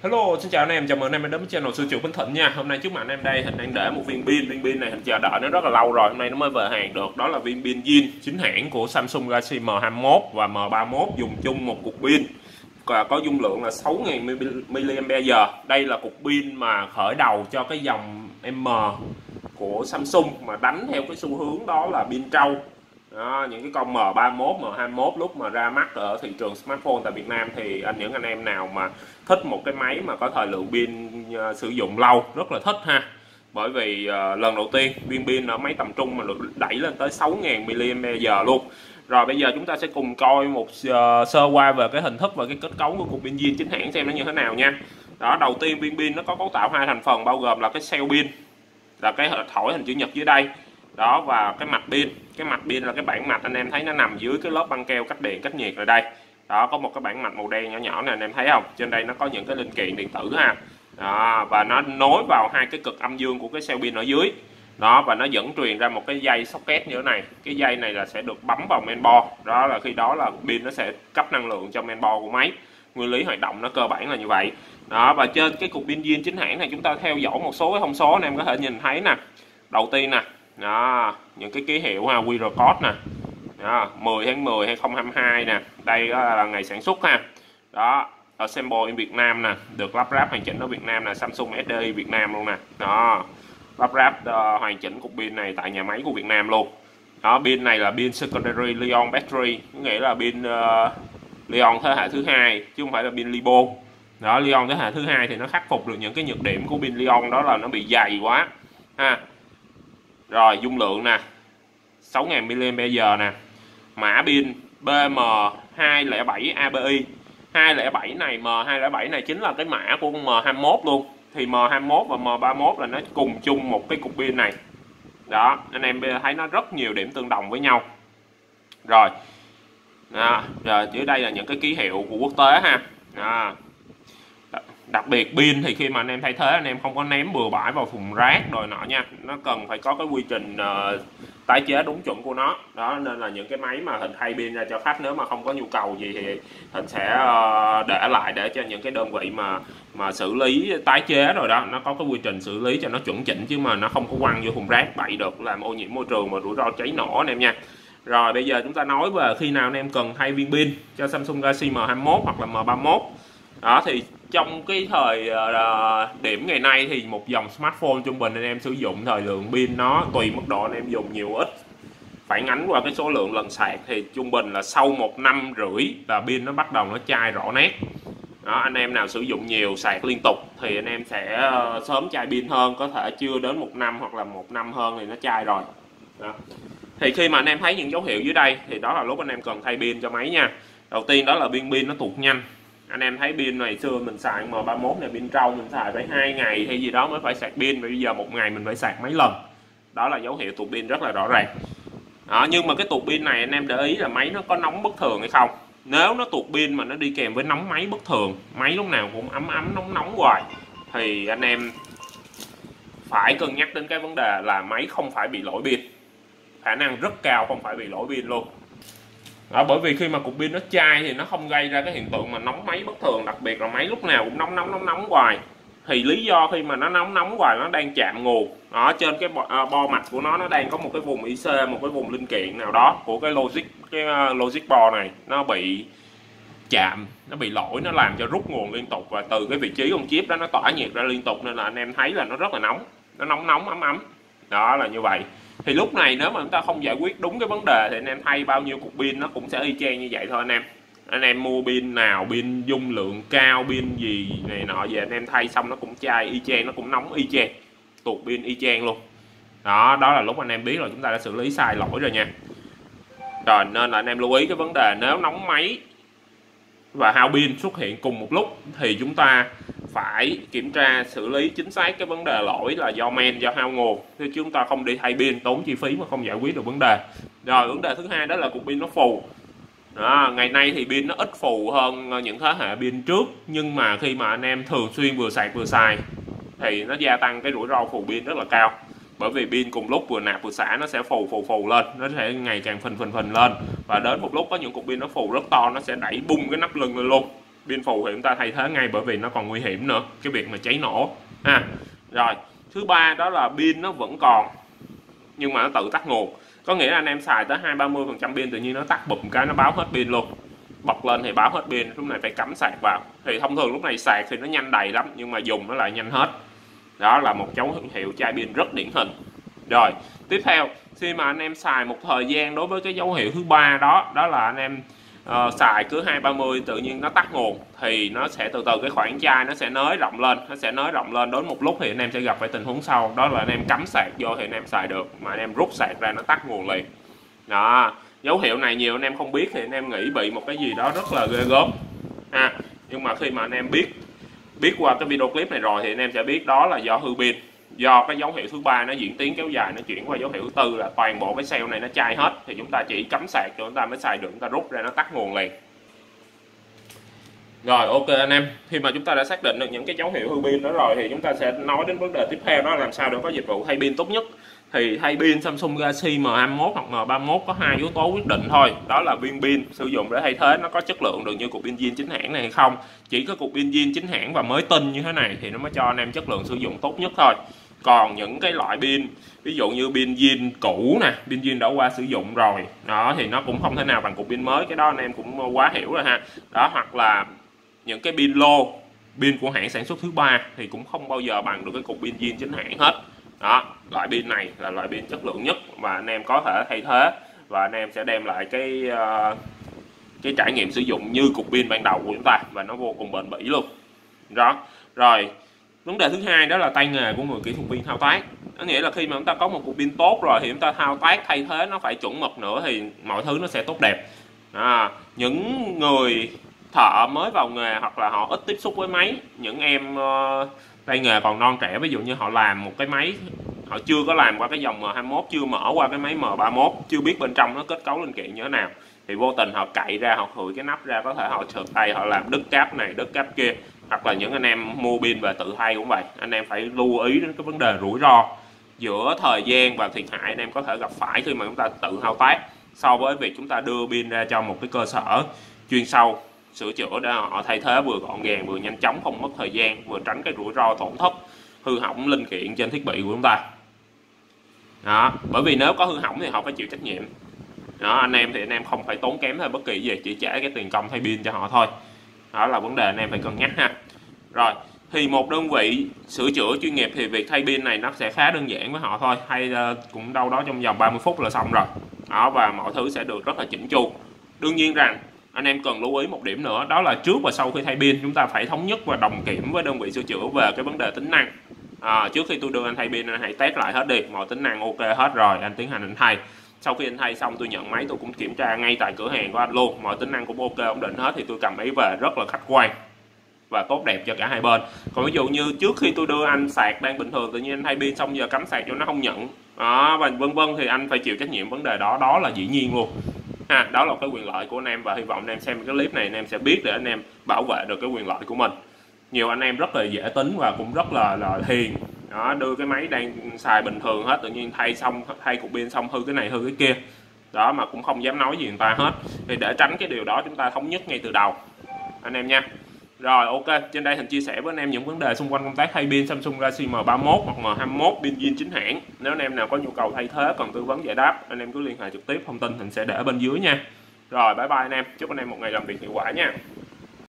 Hello, xin chào anh em, chào mừng anh em đến với channel Sư Chủ Bình Thịnh nha. Hôm nay trước mặt anh em đây Hình đang để một viên pin này Hình chờ đợi nó rất là lâu rồi, hôm nay nó mới về hàng được. Đó là viên pin zin chính hãng của Samsung Galaxy M21 và M31, dùng chung một cục pin và có dung lượng là 6000 mAh. Đây là cục pin mà khởi đầu cho cái dòng M của Samsung, mà đánh theo cái xu hướng đó là pin trâu. Đó, những cái con M31, M21 lúc mà ra mắt ở thị trường smartphone tại Việt Nam thì những anh em nào mà thích một cái máy mà có thời lượng pin sử dụng lâu rất là thích ha. Bởi vì lần đầu tiên viên pin ở máy tầm trung mà được đẩy lên tới 6000 mAh luôn. Rồi bây giờ chúng ta sẽ cùng coi một sơ qua về cái hình thức và cái kết cấu của cục pin zin chính hãng xem nó như thế nào nha. Đó, đầu tiên viên pin nó có cấu tạo hai thành phần, bao gồm là cái cell pin, là cái thỏi hình chữ nhật dưới đây. Đó, và cái mặt pin. Cái mặt pin là cái bảng mạch, anh em thấy nó nằm dưới cái lớp băng keo cách điện cách nhiệt ở đây. Đó, có một cái bảng mạch màu đen nhỏ nhỏ này, anh em thấy không? Trên đây nó có những cái linh kiện điện tử ha. Đó, và nó nối vào hai cái cực âm dương của cái cell pin ở dưới. Đó, và nó dẫn truyền ra một cái dây socket như thế này. Cái dây này là sẽ được bấm vào mainboard. Đó là khi đó là pin nó sẽ cấp năng lượng cho mainboard của máy. Nguyên lý hoạt động nó cơ bản là như vậy. Đó, và trên cái cục pin zin chính hãng này chúng ta theo dõi một số cái thông số anh em có thể nhìn thấy nè. Đầu tiên nè, đó, những cái ký hiệu ha, QR code nè. Đó, 10 tháng 10 2022 nè. Đây là ngày sản xuất ha. Đó, assemble in Việt Nam nè, được lắp ráp hoàn chỉnh ở Việt Nam là Samsung SDI Việt Nam luôn nè. Đó, lắp ráp hoàn chỉnh cục pin này tại nhà máy của Việt Nam luôn. Đó, pin này là pin secondary Li-ion battery, nghĩa là pin Li-ion thế hệ thứ hai chứ không phải là pin Lipo. Đó, Li-ion thế hệ thứ hai thì nó khắc phục được những cái nhược điểm của pin Li-ion, đó là nó bị dày quá ha. Rồi, dung lượng nè, 6000 mAh nè. Mã pin BM207 ABI. 207 này, M207 này chính là cái mã của con M21 luôn. Thì M21 và M31 là nó cùng chung một cái cục pin này. Đó, anh em thấy nó rất nhiều điểm tương đồng với nhau. Rồi. Đó, rồi dưới đây là những cái ký hiệu của quốc tế ha. Đó. Đặc biệt pin thì khi mà anh em thay thế, anh em không có ném bừa bãi vào thùng rác rồi nọ nha. Nó cần phải có cái quy trình tái chế đúng chuẩn của nó. Đó, nên là những cái máy mà Hình thay pin ra cho khách, nếu mà không có nhu cầu gì thì Hình sẽ để lại để cho những cái đơn vị mà xử lý tái chế rồi đó, nó có cái quy trình xử lý cho nó chuẩn chỉnh, chứ mà nó không có quăng vô thùng rác bậy được, làm ô nhiễm môi trường và rủi ro cháy nổ anh em nha. Rồi bây giờ chúng ta nói về khi nào anh em cần thay viên pin cho Samsung Galaxy M21 hoặc là M31. Đó, thì trong cái thời điểm ngày nay thì một dòng smartphone trung bình anh em sử dụng thời lượng pin nó tùy mức độ anh em dùng nhiều ít, phản ánh qua cái số lượng lần sạc thì trung bình là sau 1 năm rưỡi là pin nó bắt đầu nó chai rõ nét. Đó, anh em nào sử dụng nhiều sạc liên tục thì anh em sẽ sớm chai pin hơn, có thể chưa đến 1 năm hoặc là 1 năm hơn thì nó chai rồi. Đó. Thì khi mà anh em thấy những dấu hiệu dưới đây thì đó là lúc anh em cần thay pin cho máy nha. Đầu tiên đó là pin nó tụt nhanh. Anh em thấy pin này xưa mình xài M31 này pin trâu, mình xài phải 2 ngày hay gì đó mới phải sạc pin, và bây giờ một ngày mình phải sạc mấy lần. Đó là dấu hiệu tụt pin rất là rõ ràng. Đó, nhưng mà cái tụt pin này anh em để ý là máy nó có nóng bất thường hay không. Nếu nó tụt pin mà nó đi kèm với nóng máy bất thường, máy lúc nào cũng ấm nóng hoài, thì anh em phải cân nhắc đến cái vấn đề là máy không phải bị lỗi pin. Khả năng rất cao không phải bị lỗi pin luôn. Đó, bởi vì khi mà cục pin nó chai thì nó không gây ra cái hiện tượng mà nóng máy bất thường, đặc biệt là máy lúc nào cũng nóng hoài. Thì lý do khi mà nó nóng hoài, nó đang chạm nguồn. Đó, trên cái bo mạch của nó đang có một cái vùng IC, một cái vùng linh kiện nào đó của cái logic board này nó bị chạm, nó bị lỗi, nó làm cho rút nguồn liên tục, và từ cái vị trí con chip đó nó tỏa nhiệt ra liên tục, nên là anh em thấy là nó rất là nóng, nó nóng ấm. Đó là như vậy. Thì lúc này nếu mà chúng ta không giải quyết đúng cái vấn đề thì anh em thay bao nhiêu cục pin nó cũng sẽ y chang như vậy thôi anh em. Anh em mua pin nào, pin dung lượng cao, pin gì này nọ về anh em thay xong nó cũng chai y chang, nó cũng nóng y chang, tuột pin y chang luôn. Đó là lúc anh em biết là chúng ta đã xử lý sai lỗi rồi nha. Rồi nên là anh em lưu ý cái vấn đề nếu nóng máy và hao pin xuất hiện cùng một lúc thì chúng ta phải kiểm tra xử lý chính xác cái vấn đề lỗi là do main, do hao nguồn, chứ chúng ta không đi thay pin tốn chi phí mà không giải quyết được vấn đề. Rồi vấn đề thứ hai đó là cục pin nó phù. Đó, ngày nay thì pin nó ít phù hơn những thế hệ pin trước, nhưng mà khi mà anh em thường xuyên vừa sạc vừa xài thì nó gia tăng cái rủi ro phù pin rất là cao. Bởi vì pin cùng lúc vừa nạp vừa xả nó sẽ phù lên, nó sẽ ngày càng phình lên, và đến một lúc có những cục pin nó phù rất to, nó sẽ đẩy bung cái nắp lưng lên luôn. Pin phù thì chúng ta thay thế ngay, bởi vì nó còn nguy hiểm nữa, cái việc mà cháy nổ ha. Rồi thứ ba đó là pin nó vẫn còn nhưng mà nó tự tắt nguồn, có nghĩa là anh em xài tới 20-30% pin tự nhiên nó tắt bụm cái nó báo hết pin luôn, bật lên thì báo hết pin, lúc này phải cắm sạc vào. Thì thông thường lúc này sạc thì nó nhanh đầy lắm nhưng mà dùng nó lại nhanh hết. Đó là một dấu hiệu chai pin rất điển hình. Rồi tiếp theo, khi mà anh em xài một thời gian, đối với cái dấu hiệu thứ ba đó, đó là anh em xài cứ 20-30 tự nhiên nó tắt nguồn, thì nó sẽ từ từ cái khoảng chai nó sẽ nới rộng lên, đến một lúc thì anh em sẽ gặp phải tình huống sau, đó là anh em cắm sạc vô thì anh em xài được, mà anh em rút sạc ra nó tắt nguồn liền. Đó, dấu hiệu này nhiều anh em không biết thì anh em nghĩ bị một cái gì đó rất là ghê gớm ha. Nhưng mà khi mà anh em biết qua cái video clip này rồi thì anh em sẽ biết đó là do hư pin, do cái dấu hiệu thứ ba nó diễn tiến kéo dài, nó chuyển qua dấu hiệu thứ tư là toàn bộ cái cell này nó chai hết, thì chúng ta chỉ cắm sạc cho chúng ta mới xài được, chúng ta rút ra nó tắt nguồn liền. Rồi ok anh em, khi mà chúng ta đã xác định được những cái dấu hiệu hư pin đó rồi thì chúng ta sẽ nói đến vấn đề tiếp theo, đó là làm sao để có dịch vụ thay pin tốt nhất. Thì thay pin Samsung Galaxy M21 hoặc M31 có hai yếu tố quyết định thôi, đó là viên pin sử dụng để thay thế nó có chất lượng được như cục pin zin chính hãng này hay không. Chỉ có cục pin zin chính hãng và mới tinh như thế này thì nó mới cho anh em chất lượng sử dụng tốt nhất thôi. Còn những cái loại pin ví dụ như pin zin cũ nè, pin zin đã qua sử dụng rồi đó, thì nó cũng không thể nào bằng cục pin mới, cái đó anh em cũng quá hiểu rồi ha. Đó, hoặc là những cái pin lô, pin của hãng sản xuất thứ ba thì cũng không bao giờ bằng được cái cục pin zin chính hãng hết. Đó, loại pin này là loại pin chất lượng nhất mà anh em có thể thay thế, và anh em sẽ đem lại cái trải nghiệm sử dụng như cục pin ban đầu của chúng ta, và nó vô cùng bền bỉ luôn. Đó. Rồi vấn đề thứ hai đó là tay nghề của người kỹ thuật viên thao tác. Có nghĩa là khi mà chúng ta có một cục pin tốt rồi thì chúng ta thao tác thay thế nó phải chuẩn mực nữa thì mọi thứ nó sẽ tốt đẹp. Những người thợ mới vào nghề hoặc là họ ít tiếp xúc với máy, những em tay nghề còn non trẻ, ví dụ như họ làm một cái máy, họ chưa có làm qua cái dòng M21, chưa mở qua cái máy M31, chưa biết bên trong nó kết cấu linh kiện như thế nào, thì vô tình họ cậy ra, họ khựi cái nắp ra, có thể họ trượt tay, họ làm đứt cáp này đứt cáp kia. Hoặc là những anh em mua pin về tự thay cũng vậy, anh em phải lưu ý đến cái vấn đề rủi ro giữa thời gian và thiệt hại anh em có thể gặp phải khi mà chúng ta tự thao tác, so với việc chúng ta đưa pin ra cho một cái cơ sở chuyên sâu sửa chữa để họ thay thế vừa gọn gàng vừa nhanh chóng, không mất thời gian, vừa tránh cái rủi ro tổn thất hư hỏng linh kiện trên thiết bị của chúng ta. Đó, bởi vì nếu có hư hỏng thì họ phải chịu trách nhiệm. Đó, anh em thì anh em không phải tốn kém hay bất kỳ gì, chỉ trả cái tiền công thay pin cho họ thôi. Đó là vấn đề anh em phải cân nhắc ha. Rồi, thì một đơn vị sửa chữa chuyên nghiệp thì việc thay pin này nó sẽ khá đơn giản với họ thôi, hay cũng đâu đó trong vòng 30 phút là xong rồi. Đó, và mọi thứ sẽ được rất là chỉnh chu. Đương nhiên rằng anh em cần lưu ý một điểm nữa, đó là trước và sau khi thay pin chúng ta phải thống nhất và đồng kiểm với đơn vị sửa chữa về cái vấn đề tính năng. Trước khi tôi đưa anh thay pin anh hãy test lại hết đi, mọi tính năng ok hết rồi anh tiến hành anh thay. Sau khi anh thay xong tôi nhận máy tôi cũng kiểm tra ngay tại cửa hàng của anh luôn, mọi tính năng cũng ok ổn định hết thì tôi cầm máy về rất là khách quan và tốt đẹp cho cả hai bên. Còn ví dụ như trước khi tôi đưa anh sạc đang bình thường, tự nhiên anh thay pin xong giờ cắm sạc cho nó không nhận và vân vân, thì anh phải chịu trách nhiệm vấn đề đó, đó là dĩ nhiên luôn ha. Đó là cái quyền lợi của anh em, và hy vọng anh em xem cái clip này anh em sẽ biết để anh em bảo vệ được cái quyền lợi của mình. Nhiều anh em rất là dễ tính và cũng rất là hiền đó, đưa cái máy đang xài bình thường hết, tự nhiên thay cục pin xong hư cái này hư cái kia đó, mà cũng không dám nói gì người ta hết. Thì để tránh cái điều đó chúng ta thống nhất ngay từ đầu anh em nha. Rồi ok, trên đây Thành chia sẻ với anh em những vấn đề xung quanh công tác thay pin Samsung Galaxy M31 hoặc M21 pin zin chính hãng. Nếu anh em nào có nhu cầu thay thế cần tư vấn giải đáp, anh em cứ liên hệ trực tiếp, thông tin Thành sẽ để bên dưới nha. Rồi bye bye anh em, chúc anh em một ngày làm việc hiệu quả nha.